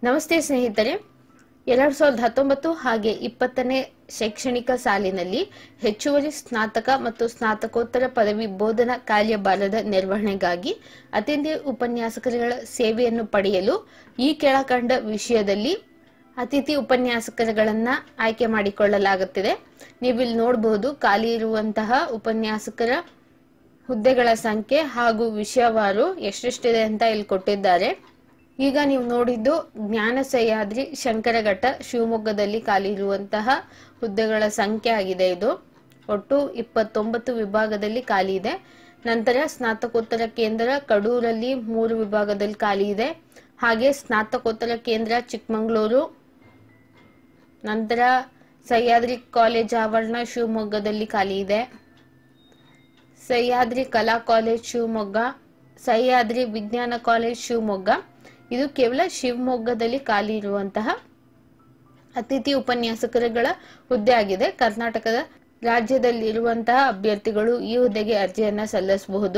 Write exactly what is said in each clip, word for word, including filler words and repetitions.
ನಮಸ್ತೆ ಸ್ನೇಹಿತರೆ, ಎರಡ್ ಸಾವಿರದ ಹತ್ತೊಂಬತ್ತು ಹಾಗೆ ಇಪ್ಪತ್ತನೇ ಶೈಕ್ಷಣಿಕ ಸಾಲಿನಲ್ಲಿ ಹೆಚ್ಚುವರಿ ಸ್ನಾತಕ ಮತ್ತು ಸ್ನಾತಕೋತ್ತರ ಪದವಿ ಬೋಧನಾ ಕಾರ್ಯಭಾರದ ನಿರ್ವಹಣೆಗಾಗಿ ಅತಿಥಿ ಉಪನ್ಯಾಸಕರುಗಳ ಸೇವೆಯನ್ನು ಪಡೆಯಲು ಈ ಕೆಳಕಂಡ ವಿಷಯದಲ್ಲಿ ಅತಿಥಿ ಉಪನ್ಯಾಸಕರುಗಳನ್ನ ಆಯ್ಕೆ ಮಾಡಿಕೊಳ್ಳಲಾಗುತ್ತಿದೆ. ನೀವು ಇಲ್ಲಿ ನೋಡಬಹುದು ಖಾಲಿ ಇರುವಂತಹ ಉಪನ್ಯಾಸಕರ ಹುದ್ದೆಗಳ ಸಂಖ್ಯೆ ಹಾಗೂ ವಿಷಯವಾರು ಎಷ್ಟೆಷ್ಟಿದೆ ಅಂತ ಇಲ್ಲಿ ಕೊಟ್ಟಿದ್ದಾರೆ. ಈಗ ನೀವು ನೋಡಿದ್ದು ಜ್ಞಾನ ಸಹ್ಯಾದ್ರಿ ಶಂಕರಘಟ್ಟ ಶಿವಮೊಗ್ಗದಲ್ಲಿ ಖಾಲಿ ಇರುವಂತಹ ಹುದ್ದೆಗಳ ಸಂಖ್ಯೆ ಆಗಿದೆ. ಇದು ಒಟ್ಟು ಇಪ್ಪತ್ತೊಂಬತ್ತು ವಿಭಾಗದಲ್ಲಿ ಖಾಲಿ ಇದೆ. ನಂತರ ಸ್ನಾತಕೋತ್ತರ ಕೇಂದ್ರ ಕಡೂರಲ್ಲಿ ಮೂರು ವಿಭಾಗದಲ್ಲಿ ಖಾಲಿ ಇದೆ. ಹಾಗೆ ಸ್ನಾತಕೋತ್ತರ ಕೇಂದ್ರ ಚಿಕ್ಕಮಗಳೂರು, ನಂತರ ಸಹ್ಯಾದ್ರಿ ಕಾಲೇಜ್ ಆವರಣ ಶಿವಮೊಗ್ಗದಲ್ಲಿ ಖಾಲಿ ಇದೆ. ಸಹ್ಯಾದ್ರಿ ಕಲಾ ಕಾಲೇಜ್ ಶಿವಮೊಗ್ಗ, ಸಹ್ಯಾದ್ರಿ ವಿಜ್ಞಾನ ಕಾಲೇಜ್ ಶಿವಮೊಗ್ಗ, ಇದು ಕೇವಲ ಶಿವಮೊಗ್ಗದಲ್ಲಿ ಖಾಲಿ ಇರುವಂತಹ ಅತಿಥಿ ಉಪನ್ಯಾಸಕರುಗಳ ಹುದ್ದೆ ಆಗಿದೆ. ಕರ್ನಾಟಕದ ರಾಜ್ಯದಲ್ಲಿ ಇರುವಂತಹ ಅಭ್ಯರ್ಥಿಗಳು ಈ ಹುದ್ದೆಗೆ ಅರ್ಜಿಯನ್ನ ಸಲ್ಲಿಸಬಹುದು.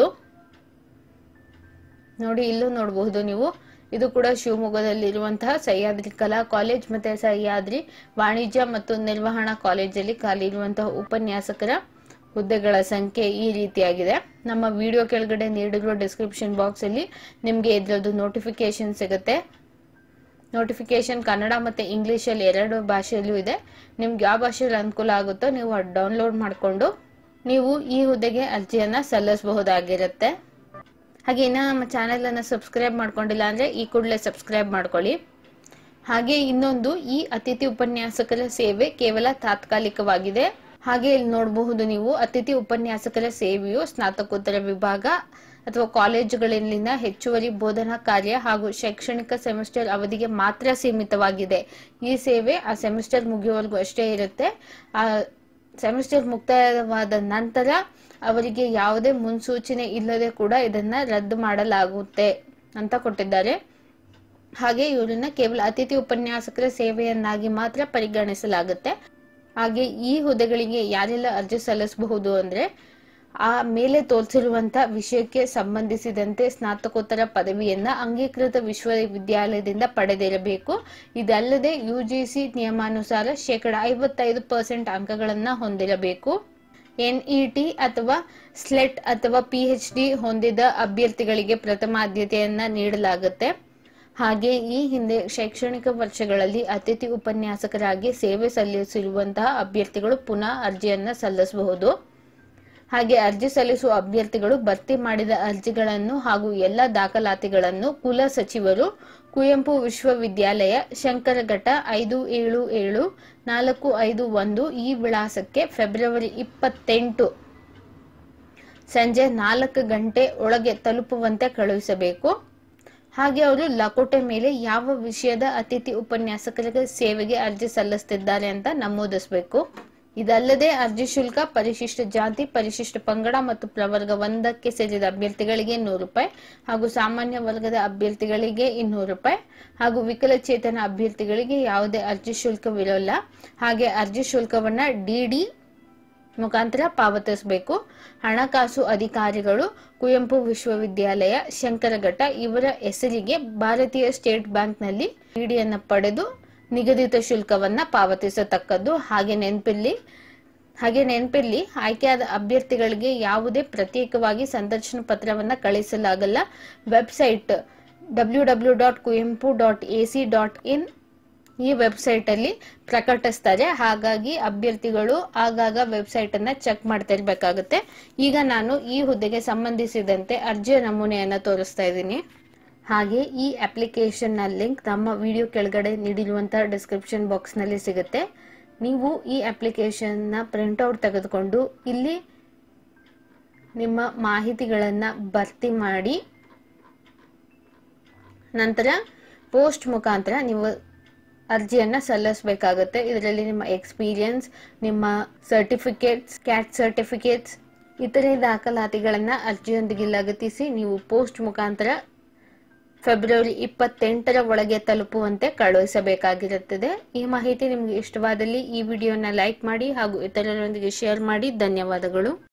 ನೋಡಿ, ಇಲ್ಲೂ ನೋಡಬಹುದು ನೀವು, ಇದು ಕೂಡ ಶಿವಮೊಗ್ಗದಲ್ಲಿ ಇರುವಂತಹ ಸಹ್ಯಾದ್ರಿ ಕಲಾ ಕಾಲೇಜ್ ಮತ್ತೆ ಸಹ್ಯಾದ್ರಿ ವಾಣಿಜ್ಯ ಮತ್ತು ನಿರ್ವಹಣಾ ಕಾಲೇಜಲ್ಲಿ ಖಾಲಿ ಇರುವಂತಹ ಉಪನ್ಯಾಸಕರ ಹುದ್ದೆಗಳ ಸಂಖ್ಯೆ ಈ ರೀತಿಯಾಗಿದೆ. ನಮ್ಮ ವಿಡಿಯೋ ಕೆಳಗಡೆ ನೀಡಿರುವ ಡಿಸ್ಕ್ರಿಪ್ಷನ್ ಬಾಕ್ಸ್ ಅಲ್ಲಿ ನಿಮ್ಗೆ ಇದ್ರದ್ದು ನೋಟಿಫಿಕೇಶನ್ ಸಿಗುತ್ತೆ. ನೋಟಿಫಿಕೇಶನ್ ಕನ್ನಡ ಮತ್ತೆ ಇಂಗ್ಲಿಷ್ ಅಲ್ಲಿ ಎರಡು ಭಾಷೆಯಲ್ಲೂ ಇದೆ. ನಿಮ್ಗೆ ಯಾವ ಭಾಷೆಯಲ್ಲಿ ಅನುಕೂಲ ಆಗುತ್ತೋ ನೀವು ಡೌನ್ಲೋಡ್ ಮಾಡಿಕೊಂಡು ನೀವು ಈ ಹುದ್ದೆಗೆ ಅರ್ಜಿಯನ್ನ ಸಲ್ಲಿಸಬಹುದಾಗಿರುತ್ತೆ. ಹಾಗೆ ಇನ್ನ ನಮ್ಮ ಚಾನೆಲ್ ಅನ್ನ ಸಬ್ಸ್ಕ್ರೈಬ್ ಮಾಡ್ಕೊಂಡಿಲ್ಲ ಅಂದ್ರೆ ಈ ಕೂಡಲೇ ಸಬ್ಸ್ಕ್ರೈಬ್ ಮಾಡ್ಕೊಳ್ಳಿ. ಹಾಗೆ ಇನ್ನೊಂದು, ಈ ಅತಿಥಿ ಉಪನ್ಯಾಸಕರ ಸೇವೆ ಕೇವಲ ತಾತ್ಕಾಲಿಕವಾಗಿದೆ. ಹಾಗೆ ಇಲ್ಲಿ ನೋಡಬಹುದು ನೀವು, ಅತಿಥಿ ಉಪನ್ಯಾಸಕರ ಸೇವೆಯು ಸ್ನಾತಕೋತ್ತರ ವಿಭಾಗ ಅಥವಾ ಕಾಲೇಜುಗಳಲ್ಲಿನ ಹೆಚ್ಚುವರಿ ಬೋಧನಾ ಕಾರ್ಯ ಹಾಗೂ ಶೈಕ್ಷಣಿಕ ಸೆಮಿಸ್ಟರ್ ಅವಧಿಗೆ ಮಾತ್ರ ಸೀಮಿತವಾಗಿದೆ. ಈ ಸೇವೆ ಆ ಸೆಮಿಸ್ಟರ್ ಮುಗಿಯುವವರೆಗೂ ಅಷ್ಟೇ ಇರುತ್ತೆ. ಆ ಸೆಮಿಸ್ಟರ್ ಮುಕ್ತಾಯವಾದ ನಂತರ ಅವರಿಗೆ ಯಾವುದೇ ಮುನ್ಸೂಚನೆ ಇಲ್ಲದೆ ಕೂಡ ಇದನ್ನ ರದ್ದು ಮಾಡಲಾಗುತ್ತೆ ಅಂತ ಕೊಟ್ಟಿದ್ದಾರೆ. ಹಾಗೆ ಇವರನ್ನ ಕೇವಲ ಅತಿಥಿ ಉಪನ್ಯಾಸಕರ ಸೇವೆಯನ್ನಾಗಿ ಮಾತ್ರ ಪರಿಗಣಿಸಲಾಗುತ್ತೆ. ಹಾಗೆ ಈ ಹುದ್ದೆಗಳಿಗೆ ಯಾರೆಲ್ಲ ಅರ್ಜಿ ಸಲ್ಲಿಸಬಹುದು ಅಂದ್ರೆ, ಆ ಮೇಲೆ ತೋರಿಸಿರುವಂತಹ ವಿಷಯಕ್ಕೆ ಸಂಬಂಧಿಸಿದಂತೆ ಸ್ನಾತಕೋತ್ತರ ಪದವಿಯನ್ನ ಅಂಗೀಕೃತ ವಿಶ್ವವಿದ್ಯಾಲಯದಿಂದ ಪಡೆದಿರಬೇಕು. ಇದಲ್ಲದೆ ಯುಜಿಸಿ ನಿಯಮಾನುಸಾರ ಶೇಕಡ ಐವತ್ತೈದು ಪರ್ಸೆಂಟ್ ಅಂಕಗಳನ್ನ ಹೊಂದಿರಬೇಕು. ಎನ್ಇಟಿ ಅಥವಾ ಸ್ಲೆಟ್ ಅಥವಾ ಪಿಎಚ್ ಡಿ ಹೊಂದಿದ ಅಭ್ಯರ್ಥಿಗಳಿಗೆ ಪ್ರಥಮ ಆದ್ಯತೆಯನ್ನ ನೀಡಲಾಗುತ್ತೆ. ಹಾಗೆ ಈ ಹಿಂದೆ ಶೈಕ್ಷಣಿಕ ವರ್ಷಗಳಲ್ಲಿ ಅತಿಥಿ ಉಪನ್ಯಾಸಕರಾಗಿ ಸೇವೆ ಸಲ್ಲಿಸಿರುವಂತಹ ಅಭ್ಯರ್ಥಿಗಳು ಪುನಃ ಅರ್ಜಿಯನ್ನ ಸಲ್ಲಿಸಬಹುದು. ಹಾಗೆ ಅರ್ಜಿ ಸಲ್ಲಿಸುವ ಅಭ್ಯರ್ಥಿಗಳು ಭರ್ತಿ ಮಾಡಿದ ಅರ್ಜಿಗಳನ್ನು ಹಾಗೂ ಎಲ್ಲ ದಾಖಲಾತಿಗಳನ್ನು ಕುಲ ಸಚಿವರು, ಕುವೆಂಪು ವಿಶ್ವವಿದ್ಯಾಲಯ, ಶಂಕರಘಟ್ಟ ಐದು ಏಳು ಏಳು ನಾಲ್ಕು ಐದು ಒಂದು ಈ ವಿಳಾಸಕ್ಕೆ ಫೆಬ್ರವರಿ ಇಪ್ಪತ್ತೆಂಟು ಸಂಜೆ ನಾಲ್ಕು ಗಂಟೆ ಒಳಗೆ ತಲುಪುವಂತೆ ಕಳುಹಿಸಬೇಕು. ಹಾಗೆ ಅವರು ಲಕೋಟೆ ಮೇಲೆ ಯಾವ ವಿಷಯದ ಅತಿಥಿ ಉಪನ್ಯಾಸಕರ ಸೇವೆಗೆ ಅರ್ಜಿ ಸಲ್ಲಿಸುತ್ತಿದ್ದಾರೆ ಅಂತ ನಮೂದಿಸಬೇಕು. ಇದಲ್ಲದೆ ಅರ್ಜಿ ಶುಲ್ಕ ಪರಿಶಿಷ್ಟ ಜಾತಿ, ಪರಿಶಿಷ್ಟ ಪಂಗಡ ಮತ್ತು ಪ್ರವರ್ಗ ಒಂದಕ್ಕೆ ಸೇರಿದ ಅಭ್ಯರ್ಥಿಗಳಿಗೆ ನೂರು ರೂಪಾಯಿ ಹಾಗೂ ಸಾಮಾನ್ಯ ವರ್ಗದ ಅಭ್ಯರ್ಥಿಗಳಿಗೆ ಇನ್ನೂರು ರೂಪಾಯಿ ಹಾಗೂ ವಿಕಲಚೇತನ ಅಭ್ಯರ್ಥಿಗಳಿಗೆ ಯಾವುದೇ ಅರ್ಜಿ ಶುಲ್ಕವಿರೋಲ್ಲ. ಹಾಗೆ ಅರ್ಜಿ ಶುಲ್ಕವನ್ನ ಡಿಡಿ ಮುಖಾಂತರ ಪಾವತಿಸಬೇಕು. ಹಣಕಾಸು ಅಧಿಕಾರಿಗಳು ಕುವೆಂಪು ವಿಶ್ವವಿದ್ಯಾಲಯ ಶಂಕರಘಟ್ಟ ಇವರ ಹೆಸರಿಗೆ ಭಾರತೀಯ ಸ್ಟೇಟ್ ಬ್ಯಾಂಕ್ ನಲ್ಲಿ ಡಿಡಿಯನ್ನ ಪಡೆದು ನಿಗದಿತ ಶುಲ್ಕವನ್ನ ಪಾವತಿಸತಕ್ಕದ್ದು. ಹಾಗೆ ನೆನಪಿರ್ಲಿ ಹಾಗೆ ನೆನಪಿರ್ಲಿ ಆಯ್ಕೆಯಾದ ಅಭ್ಯರ್ಥಿಗಳಿಗೆ ಯಾವುದೇ ಪ್ರತ್ಯೇಕವಾಗಿ ಸಂದರ್ಶನ ಪತ್ರವನ್ನ ಕಳಿಸಲಾಗಲ್ಲ. Website W W dot Kuvempu dot A C dot in ಈ ವೆಬ್ಸೈಟ್ ಅಲ್ಲಿ ಪ್ರಕಟಿಸ್ತಾರೆ. ಹಾಗಾಗಿ ಅಭ್ಯರ್ಥಿಗಳು ಆಗಾಗ ವೆಬ್ಸೈಟ್ ಅನ್ನ ಚೆಕ್ ಮಾಡ್ತಾ ಇರ್ಬೇಕಾಗುತ್ತೆ. ಈಗ ನಾನು ಈ ಹುದ್ದೆಗೆ ಸಂಬಂಧಿಸಿದಂತೆ ಅರ್ಜಿಯ ನಮೂನೆಯನ್ನ ತೋರಿಸ್ತಾ ಇದ್ದೀನಿ. ಹಾಗೆ ಈ ಅಪ್ಲಿಕೇಶನ್ ನ ಲಿಂಕ್ ನಮ್ಮ ವಿಡಿಯೋ ಕೆಳಗಡೆ ನೀಡಿರುವಂತಹ ಡಿಸ್ಕ್ರಿಪ್ಷನ್ ಬಾಕ್ಸ್ ನಲ್ಲಿ ಸಿಗುತ್ತೆ. ನೀವು ಈ ಅಪ್ಲಿಕೇಶನ್ ನ ಪ್ರಿಂಟ್ ಔಟ್ ತೆಗೆದುಕೊಂಡು ಇಲ್ಲಿ ನಿಮ್ಮ ಮಾಹಿತಿಗಳನ್ನ ಭರ್ತಿ ಮಾಡಿ ನಂತರ ಪೋಸ್ಟ್ ಮುಖಾಂತರ ನೀವು ಅರ್ಜಿಯನ್ನ ಸಲ್ಲಿಸಬೇಕಾಗುತ್ತೆ. ಇದರಲ್ಲಿ ನಿಮ್ಮ ಎಕ್ಸ್ಪೀರಿಯನ್ಸ್, ನಿಮ್ಮ ಸರ್ಟಿಫಿಕೇಟ್ಸ್, ಕ್ಯಾಟ್ ಸರ್ಟಿಫಿಕೇಟ್ಸ್, ಇತರೆ ದಾಖಲಾತಿಗಳನ್ನ ಅರ್ಜಿಯೊಂದಿಗೆ ಲಗತ್ತಿಸಿ ನೀವು ಪೋಸ್ಟ್ ಮುಖಾಂತರ ಫೆಬ್ರವರಿ ಇಪ್ಪತ್ತೆಂಟರ ಒಳಗೆ ತಲುಪುವಂತೆ ಕಳುಹಿಸಬೇಕಾಗಿರುತ್ತದೆ. ಈ ಮಾಹಿತಿ ನಿಮಗೆ ಇಷ್ಟವಾದಲ್ಲಿ ಈ ವಿಡಿಯೋನ ಲೈಕ್ ಮಾಡಿ ಹಾಗೂ ಇತರರೊಂದಿಗೆ ಶೇರ್ ಮಾಡಿ. ಧನ್ಯವಾದಗಳು.